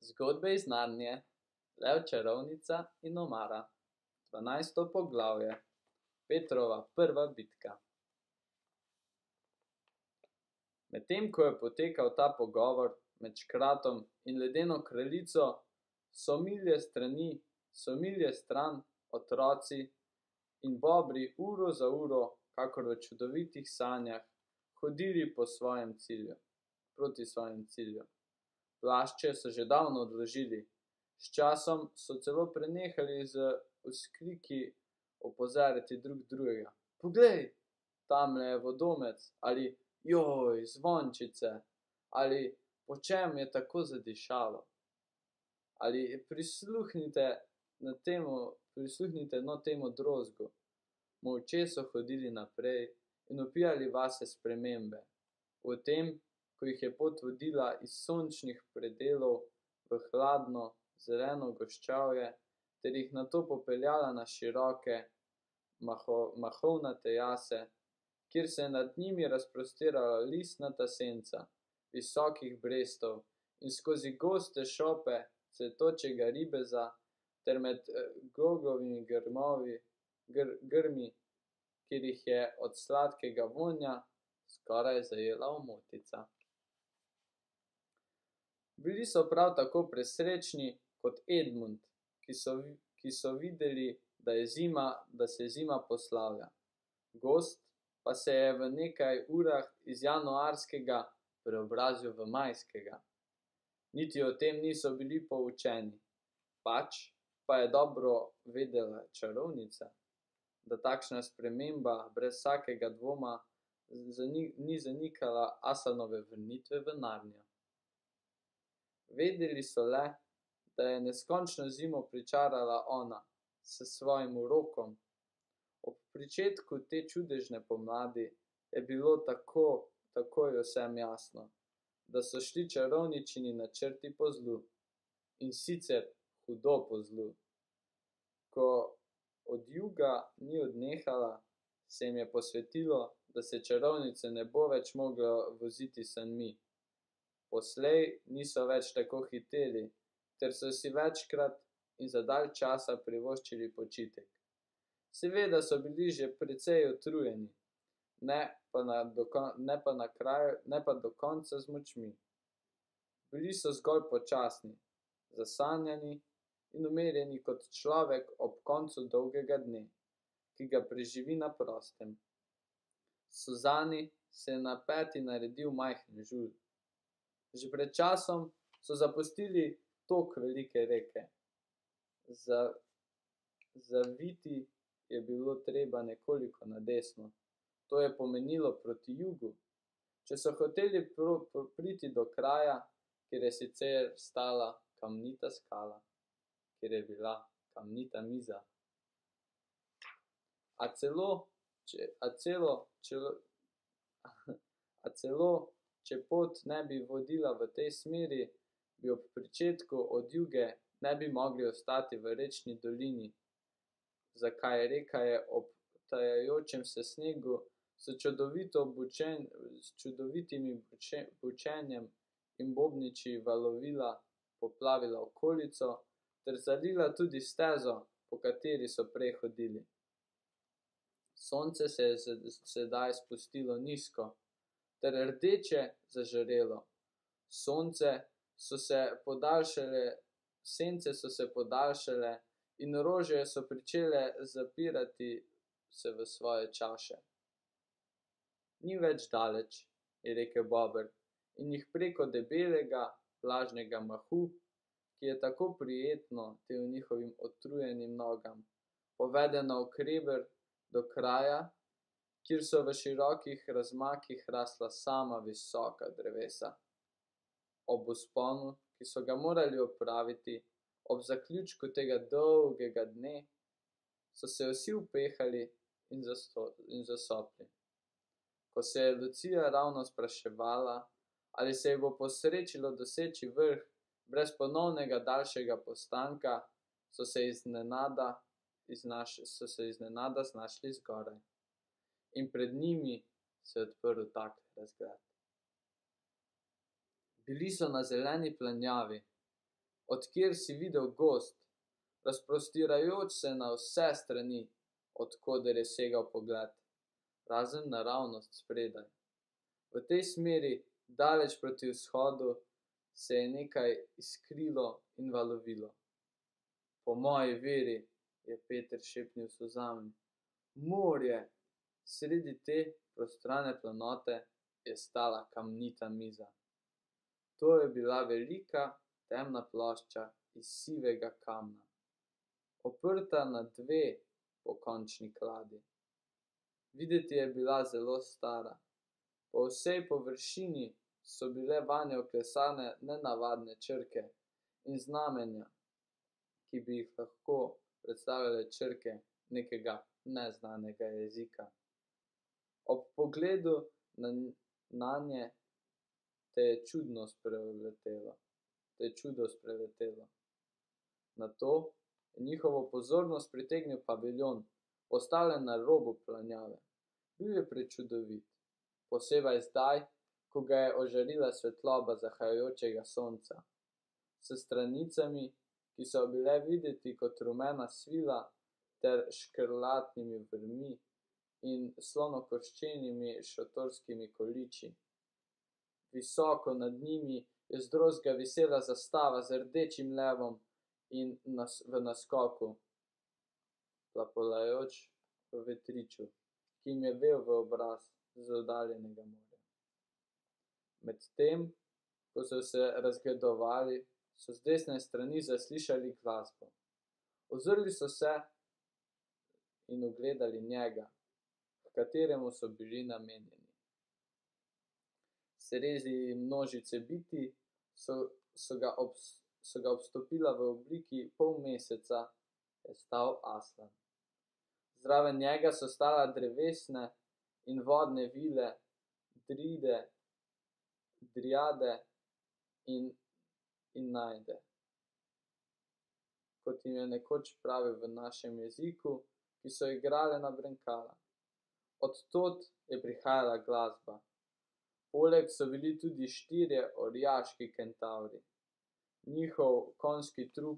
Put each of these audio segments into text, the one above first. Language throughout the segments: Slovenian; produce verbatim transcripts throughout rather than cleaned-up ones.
Zgodbe iz Narnije, Lev, čarovnica in omara. dvanajsto poglavje. Petrova prva bitka. Medtem ko je potekal ta pogovor med škratom in ledeno kraljico, so milje strani, so milje stran otroci in bobri uro za uro, kakor v čudovitih sanjah, hodili po svojem cilju, proti svojem cilju. Plašče so že davno odložili, s časom so celo prenehali z vzkliki opozarjati drug drugega. Poglej, tamle je vodomec, ali joj, zvončice, ali po čem je tako zadišalo. Ali prisluhnite na temu, prisluhnite no temu drozgu. Molče so hodili naprej in vpijali vase spremembe. V tem, ko jih je pot vodila iz sončnih predelov v hladno, zeleno goščavje, ter jih nato popeljala na široke, maho, mahovnate jase, kjer se je nad njimi razprostirala listnata senca visokih brestov in skozi goste šope cvetočega ribeza ter med gogovimi grmovi, gr, grmi, kjer jih je od sladkega vonja skoraj zajela omotica. Bili so prav tako presrečni kot Edmund, ki so, ki so videli, da je zima, da se zima poslavlja. Gozd pa se je v nekaj urah iz januarskega preobrazil v majskega. Niti o tem niso bili poučeni, pač pa je dobro vedela čarovnica, da takšna sprememba brez vsakega dvoma ni zanikala Asanove vrnitve v Narnijo. Vedeli so le, da je neskončno zimo pričarala ona s svojim urokom. Ob pričetku te čudežne pomladi je bilo tako, takoj vsem jasno, da so šli čarovničini načrti po zlu, in sicer hudo po zlu. Ko od juga ni odnehala, se jim je posvetilo, da se čarovnice ne bo več mogla voziti sanmi. Poslej niso več tako hiteli, ter so si večkrat in za dalj časa privoščili počitek. Seveda so bili že precej utrujeni, ne pa, na do, ne pa, na kraju, ne pa do konca z močmi. Bili so zgolj počasni, zasanjani in umirjeni kot človek ob koncu dolgega dne, ki ga preživi na prostem. Suzani se je na peti naredil majhen žulj. Že pred časom so zapustili tok velike reke. Za, zaviti je bilo treba nekoliko na desno. To je pomenilo proti jugu. Če so hoteli pro, pro, priti do kraja, kjer je sicer stala kamnita skala, kjer je bila kamnita miza. A celo, če, a celo, čelo, a celo, če pot ne bi vodila v tej smeri, bi ob pričetku od juge ne bi mogli ostati v rečni dolini, zakaj reka je ob tajajočem se snegu s čudovito bučen, s čudovitim bučenjem in bobniči valovila, poplavila okolico ter zalila tudi stezo, po kateri so prej hodili. Sonce se je sedaj spustilo nizko ter rdeče zažarelo. Sonce so se podaljšale, sence so se podaljšale in rože so pričele zapirati se v svoje čaše. Ni več daleč, je rekel Bober, in jih preko debelega, vlažnega mahu, ki je tako prijetno tem njihovim utrujenim nogam, povede navkreber do kraja, kjer so v širokih razmakih rasla sama visoka drevesa. Ob vzponu, ki so ga morali opraviti, ob zaključku tega dolgega dne, so se vsi upehali in, zasto, in zasopli. Ko se je Lucija ravno spraševala, ali se ji bo posrečilo doseči vrh brez ponovnega daljšega postanka, so se iznenada, iznaš, so se iznenada znašli zgoraj. In pred njimi se je odprl tak razgled. Bili so na zeleni planjavi, odkjer si videl gozd, razprostirajoč se na vse strani, od koder je segal pogled, razen naravnost spredaj. V tej smeri, daleč proti vzhodu, se je nekaj iskrilo in valovilo. Po moji veri, je Peter šepnil solzami, morje, sredi te prostrane planote je stala kamnita miza. To je bila velika, temna plošča iz sivega kamna, oprta na dve pokončni kladi. Videti je bila zelo stara. Po vsej površini so bile vanjo vklesane nenavadne črke in znamenja, ki bi jih lahko predstavljale črke nekega neznanega jezika. Ob pogledu na, nanje te je čudno spreletelo, te je čudo spreletelo. Nato je njihovo pozornost pritegnil paviljon, postavljen na robu planjave. Bil je prečudovit, posebej zdaj, ko ga je ožarila svetloba zahajajočega sonca. S stranicami, ki so bile videti kot rumena svila, ter škrlatnimi vrvmi in slonokoščenimi šotorskimi količi. Visoko nad njimi je zdrozga visela zastava z rdečim levom in nas, v naskoku, plapolajoč v vetriču, ki jim je vel v obraz z oddaljenega morja. Medtem, ko so se razgledovali, so z desne strani zaslišali glasbo. Ozrli so se in ugledali njega, h kateremu so bili namenjeni. Sredi množice bitij so, so, ga ob, so ga obstopila v obliki polmeseca, je stal Aslan. Zraven njega so stala drevesne in vodne vile, dride, driade in, in najde, kot jim je nekoč pravil v našem jeziku, ki so igrale na brenkala. Od tod je prihajala glasba. Poleg so bili tudi štirje orjaški kentavri. Njihov konjski trup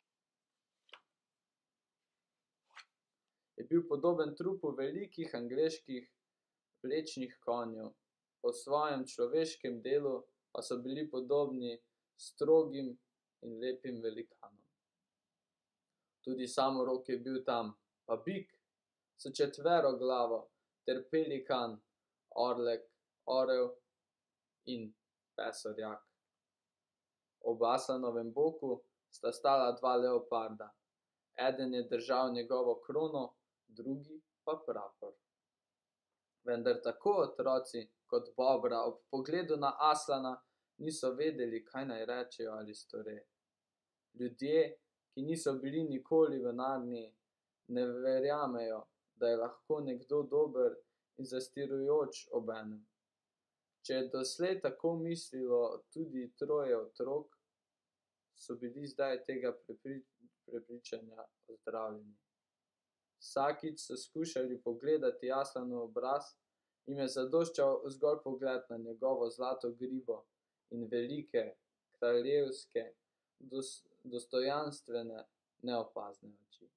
je bil podoben trupu velikih angleških vlečnih konjev, po svojem človeškem delu pa so bili podobni strogim in lepim velikanom. Tudi samorok je bil tam, pa bik s četveroglavo, ter pelikan, orlek, orel in pesorjak. Ob Aslanovem boku sta stala dva leoparda. Eden je držal njegovo krono, drugi pa prapor. Vendar tako otroci kot Bobra ob pogledu na Aslana niso vedeli, kaj naj rečejo ali storejo. Ljudje, ki niso bili nikoli v Narniji, ne verjamejo, da je lahko nekdo dober in zastirujoč obenem. Če je doslej tako mislilo tudi troje otrok, so bili zdaj tega prepri, prepričanja ozdravljeni. Vsakič so skušali pogledati Aslanov obraz, jim je zadoščal zgolj pogled na njegovo zlato grivo in velike, kraljevske, dos, dostojanstvene, neopazne oči.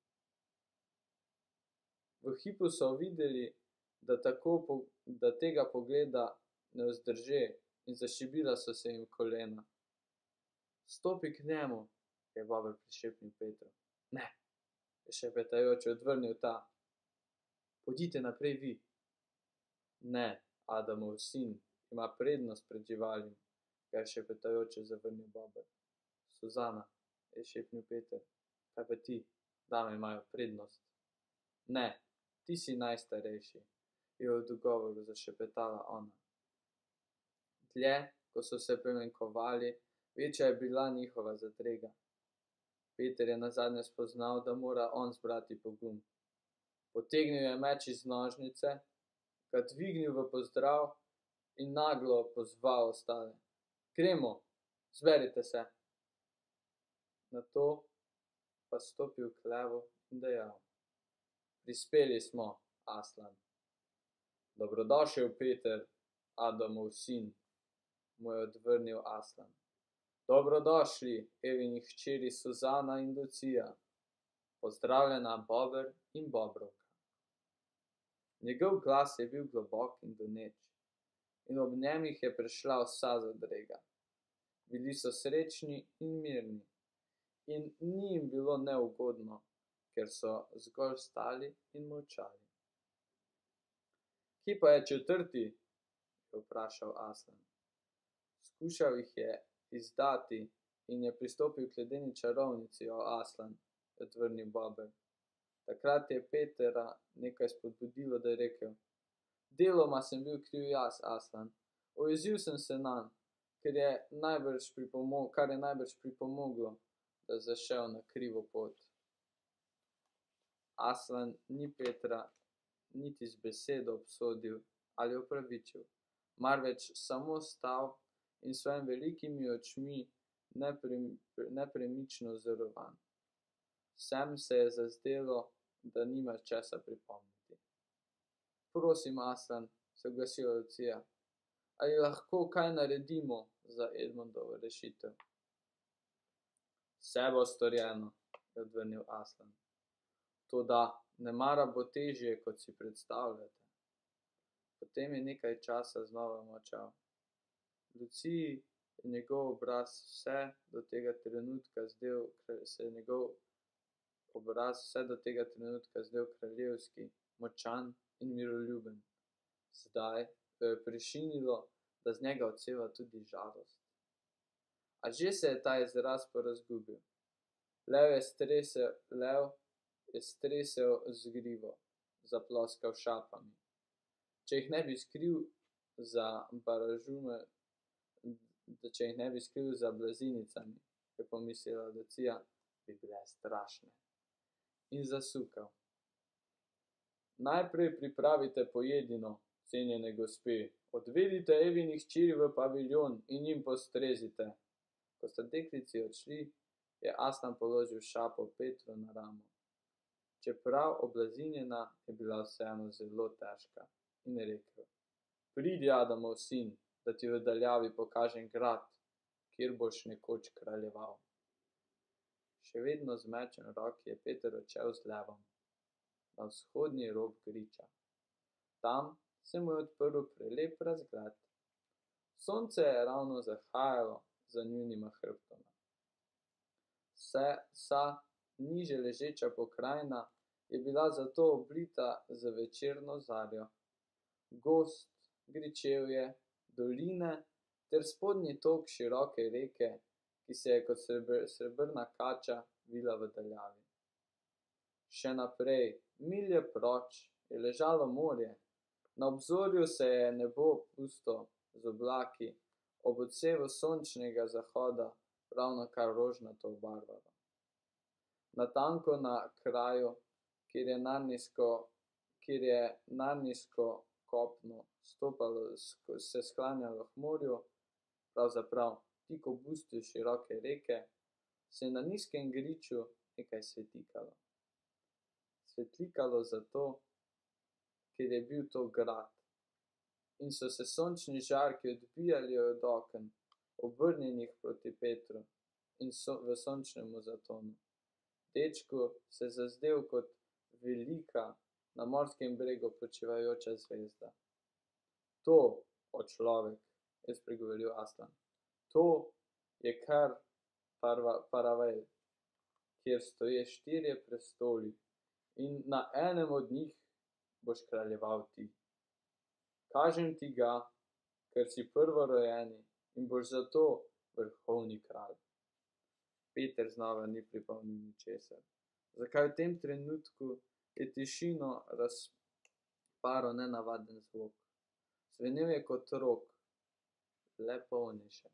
V hipu so videli, da, tako, da tega pogleda ne vzdrže, in zašibila so se jim kolena. Stopi k njemu, je Bober prišepnil Petru. Ne, je šepetajoče odvrnil ta. Pojdite naprej vi. Ne, Adamov sin ima prednost pred živalmi, je šepetajoče zavrnil Bober. Suzana, je šepnil Peter, kaj pa ti, dame imajo prednost. Ne, ti si najstarejši, je v dogovoru zašepetala ona. Dlje, ko so se premenkovali, večja je bila njihova zadrega. Peter je nazadnje spoznal, da mora on zbrati pogum. Potegnil je meč iz nožnice, ga dvignil v pozdrav in naglo pozval ostale. Gremo, zberite se. Nato pa stopil k levu in dejal. Prispeli smo, Aslan. Dobrodošel, Peter, Adamov sin, mu je odvrnil Aslan. Dobrodošli, Evini hčeri Suzana in Lucija. Pozdravljena, Bober in Bobrovka. Njegov glas je bil globok in doneč, in ob njem jih je prešla vsa zadrega. Bili so srečni in mirni, in ni jim bilo neugodno, ker so zgolj stali in molčali. Kje pa je četrti? Je vprašal Aslan. Skušal jih je izdati in je pristopil k ledeni čarovnici, o Aslan, je odvrnil Bober. Takrat je Petera nekaj spodbudilo, da je rekel: Deloma sem bil kriv jaz, Aslan. Ojezil sem se nanj, ker je najbrž pripomoglo, kar je najbrž pripomoglo, da je zašel na krivo pot. Aslan ni Petra niti z besedo obsodil ali opravičil, marveč samo stal in s svojimi velikimi očmi nepremično zorovan. Vsem se je zazdelo, da nima česa pripomniti. Prosim, Aslan, se je oglasila Lucija, ali lahko kaj naredimo za Edmundovo rešitev? Vse bo storjeno, je odvrnil Aslan. Toda nemara bo težje, kot si predstavljate. Potem je nekaj časa znova molčal. Luciji je njegov obraz vse do tega trenutka zdel, se je njegov obraz vse do tega trenutka zdel kraljevski, močan in miroljuben. Zdaj jo je prešinilo, da z njega odseva tudi žalost. A že se je ta izraz porazgubil. Lev je stresel, lev je stresel z grivo, zaploskal šapami. Če jih ne bi skril za baražume, če jih ne bi skril za blazinicami, je pomislila Lucija, bi bile strašne. In zasukal. Najprej pripravite pojedino, cenjene gospe, odvedite Evini hčeri v paviljon in jim postrezite. Ko sta deklici odšli, je Aslan položil šapo Petru na ramo. Čeprav oblazinjena, je bila vseeno zelo težka in je rekel: Pridi, Adamov sin, da ti v daljavi pokažem grad, kjer boš nekoč kraljeval. Še vedno z mečem v roki je Peter odšel z levom na vzhodni rob griča. Tam se mu je odprl prelep razgled. Sonce je ravno zahajalo za njunima hrbtoma. Vse, vsa niže ležeča pokrajina je bila zato oblita z večerno zarjo. Gozd, gričevje, doline ter spodnji tok široke reke, ki se je kot srebrna kača vila v daljavi. Še naprej, milje proč, je ležalo morje, na obzorju se je nebo pusto z oblaki, ob odsevu sončnega zahoda ravnokar rožnato obarvalo. Natanko na kraju, kjer je narnijsko, kjer je narnijsko kopno stopalo, se sklanjalo k morju, pravzaprav tik ob ustju široke reke, se je na nizkem griču nekaj svetlikalo. Svetlikalo zato, ker je bil to grad in so se sončni žarki odbijali od oken, obrnjenih proti Petru in so v sončnemu zatonu. Dečku se je zazdel kot velika na morskem bregu počivajoča zvezda. To, o človek, je spregovoril Aslan, to je kar Paravel, kjer stoje štirje prestoli in na enem od njih boš kraljeval ti. Kažem ti ga, ker si prvorojeni in boš zato vrhovni kralj. Peter znova ni pripomnil ničesar. Zakaj v tem trenutku je tišino razparal nenavaden zvok. Zvenel je kot rog, le polnejše.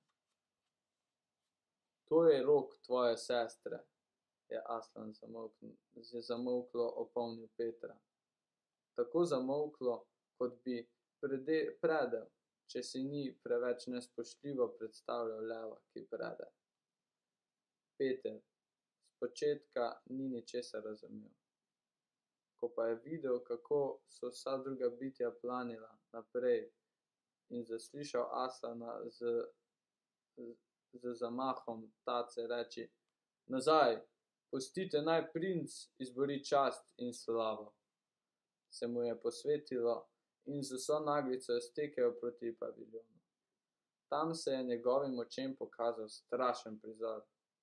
To je rog tvoje sestre, je Aslan zamolklo opomnil Petra. Tako zamolklo, kot bi predel, če si ni preveč nespoštljivo predstavljal leva, ki prede. Peter spočetka ni ničesar razumel. Ko pa je videl, kako so vsa druga bitja planila naprej in zaslišal Aslana z, z zamahom tace reči: nazaj, pustite naj princ izbori čast in slavo. Se mu je posvetilo in z vso naglico je stekel proti paviljonu. Tam se je njegovim očem pokazal strašen prizor.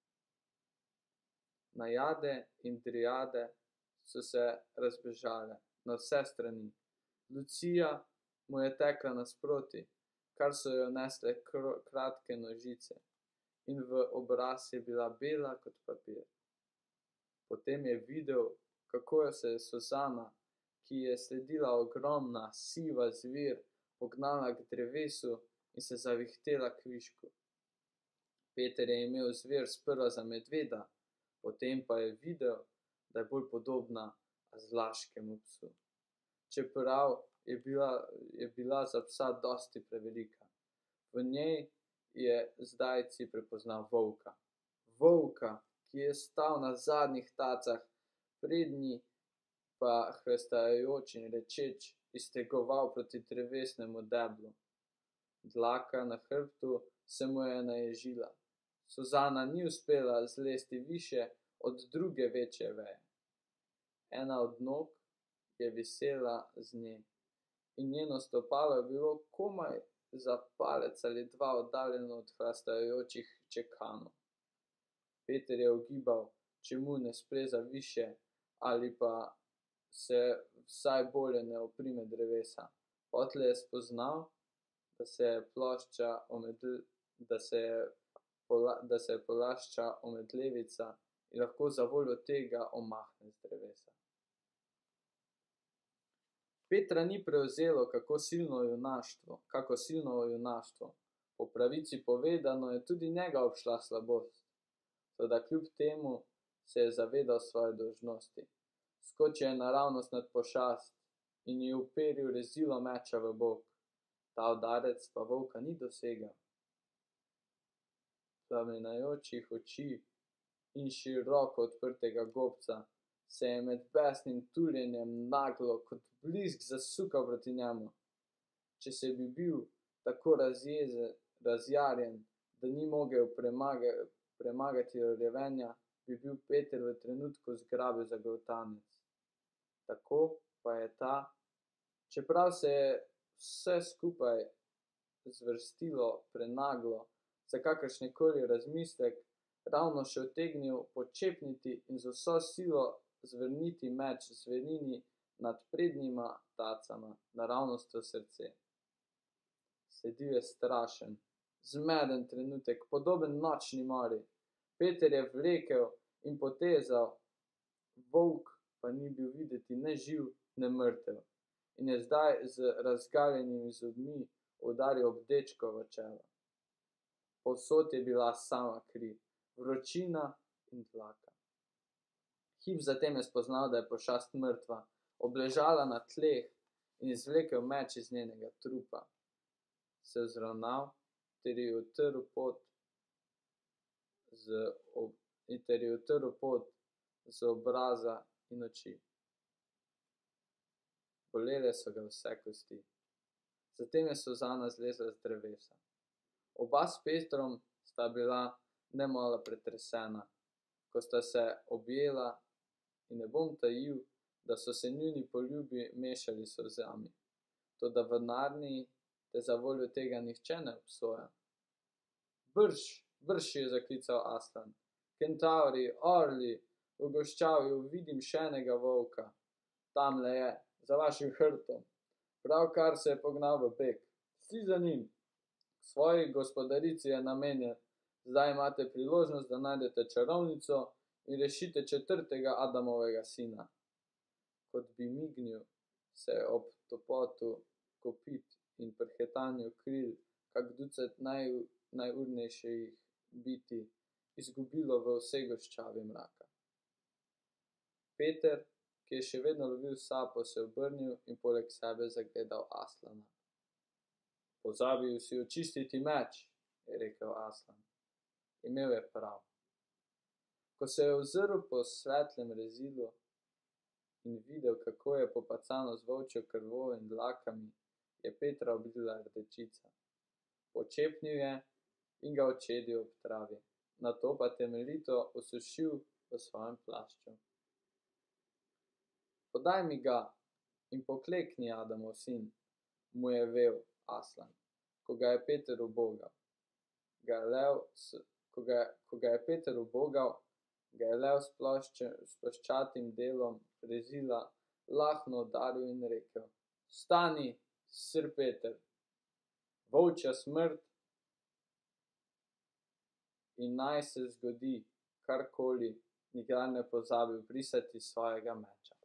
Najade in driade so se razbežale na vse strani. Lucija mu je tekla nasproti, kar so jo nesle kratke nožice, in v obraz je bila bela kot papir. Potem je videl, kako se je Suzana, ki je sledila ogromna, siva zver, pognala k drevesu in se zavihtela k višku. Peter je imel zver sprva za medveda, potem pa je videl, da je bolj podobna azlaškemu psu. Čeprav je bila, je bila za psa dosti prevelika. V njej je zdajci prepoznal volka. Volka, ki je stal na zadnjih tacah, prednji pa hlestajoč in rečeč iztegoval proti drevesnemu deblu. Dlaka na hrbtu se mu je naježila. Suzana ni uspela zlesti više od druge večje veje. Ena od nog je visela z nje in njeno stopalo je bilo komaj za palec ali dva oddaljeno od hlastajočih čekanov. Peter je ugibal, če mu ne spleza više ali pa se vsaj bolje ne oprime drevesa. Potlej je spoznal, da se je plošča omedl, da se je, pola, da se je polašča omedlevica in lahko zavoljo tega omahne z drevesa. Petra ni prevzelo kako silno junaštvo, kako silno junaštvo. Po pravici povedano je tudi njega obšla slabost. Toda kljub temu se je zavedal svoje dolžnosti. Skočil je naravnost nad pošast in ji uperil rezilo meča v bok. Ta udarec pa volka ni dosegel. Plamenajočih oči in široko odprtega gobca se je med besnim tuljenjem naglo kot blisk zasukal proti njemu. Če se bi bil tako razjezen, razjarjen, da ni mogel premaga, premagati revenja, bi bil Peter v trenutku zgrabil za goltanec. Tako pa je ta, čeprav se je vse skupaj zvrstilo prenaglo, za kakršnikoli razmislek, ravno še utegnil počepniti in z vso silo zvrniti meč zverini nad prednjima tacama, naravnost v srce. Sledil je strašen, zmeden trenutek, podoben nočni mori. Peter je vlekel in potezal, volk pa ni bil videti ne živ, ne mrtev in je zdaj z razgaljenimi zobmi udaril ob dečkovo čelo. Povsod je bila sama kri, vročina in dlaka. Hip zatem je spoznal, da je pošast mrtva, obležala na tleh in izvlekel meč iz njenega trupa. Se vzravnal ter ji utrl pot z, ob, ter ji utrl pot z obraza in oči. Bolele so ga vse kosti. Zatem je Suzana zlezla z drevesa. Oba s Petrom sta bila nemalo pretresena, ko sta se objela, in ne bom tajil, da so se njuni poljubi mešali s solzami. Toda v Narniji te zavoljo tega nihče ne obsoja. Brž, brž, je zaklical Aslan. Kentavri, orli, v goščavju vidim še enega volka. Tamle je, za vašim hrbtom. Pravkar se je pognal v beg. Šli za njim. Svoji gospodarici je namenjen. Zdaj imate priložnost, da najdete čarovnico in rešite četrtega Adamovega sina. Kot bi mignil, se je ob topotu kopit in prhetanju kril, kak ducat naj, najurnejših biti, izgubilo v vsej goščavi mraka. Peter, ki je še vedno lovil sapo, se obrnil in poleg sebe zagledal Aslana. Pozabil si očistiti meč, je rekel Aslan. Imel je prav. Ko se je ozrl po svetlem rezilu in videl, kako je popacano z volčjo krvjo in dlakami, je Petra oblila rdečica. Počepnil je in ga očedil ob travi, nato pa temeljito osušil v svojem plašču. Podaj mi ga in poklekni, Adamov sin, mu je vel Aslan, ko ga je Peter ubogal. Ga je lev, ko ga, ko ga je Peter ubogal, ga je lev s s ploščatim delom rezila lahno udaril in rekel: Vstani, sir Peter, volčja smrt, in naj se zgodi karkoli, nikdar ne pozabi obrisati svojega meča.